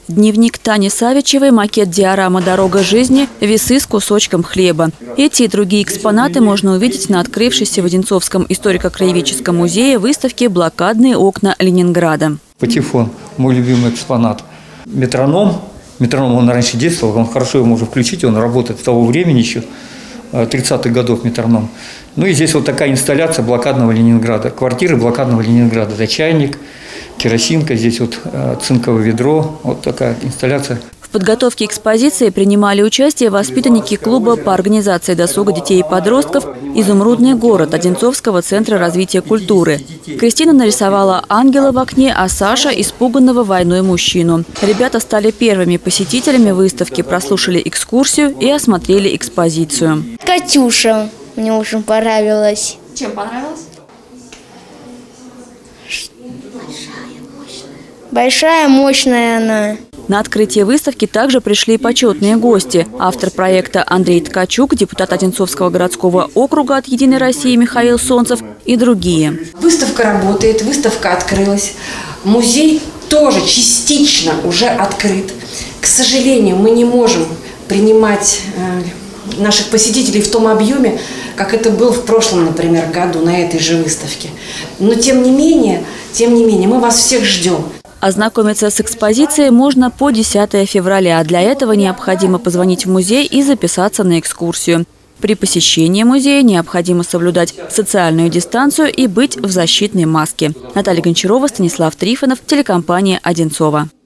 Дневник Тани Савичевой, макет диорама «Дорога жизни», весы с кусочком хлеба. Эти и другие экспонаты можно увидеть на открывшейся в Одинцовском историко-краеведческом музее выставке «Блокадные окна Ленинграда». Патефон – мой любимый экспонат. Метроном. Метроном он раньше действовал, он хорошо его можно включить, он работает с того времени еще, 30-х годов метроном. Ну и здесь вот такая инсталляция блокадного Ленинграда, квартиры блокадного Ленинграда. Это чайник, керосинка, здесь вот цинковое ведро, вот такая инсталляция. В подготовке экспозиции принимали участие воспитанники клуба по организации досуга детей и подростков «Изумрудный город» Одинцовского центра развития культуры. Кристина нарисовала ангела в окне, а Саша – испуганного войной мужчину. Ребята стали первыми посетителями выставки, прослушали экскурсию и осмотрели экспозицию. Катюша мне очень понравилась. Чем понравилась? Большая, мощная она. На открытие выставки также пришли почетные гости. Автор проекта Андрей Ткачук, депутат Одинцовского городского округа от «Единой России» Михаил Солнцев и другие. Выставка работает, выставка открылась. Музей тоже частично уже открыт. К сожалению, мы не можем принимать наших посетителей в том объеме, как это было в прошлом, например, году на этой же выставке. Но тем не менее, мы вас всех ждем. Ознакомиться с экспозицией можно по 10 февраля. Для этого необходимо позвонить в музей и записаться на экскурсию. При посещении музея необходимо соблюдать социальную дистанцию и быть в защитной маске. Наталья Гончарова, Станислав Трифонов, телекомпания «Одинцова».